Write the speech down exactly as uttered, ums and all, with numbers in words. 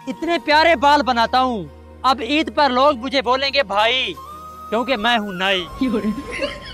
इतने प्यारे बाल बनाता हूँ। अब ईद पर लोग मुझे बोलेंगे भाई, क्योंकि मैं हूँ नाई।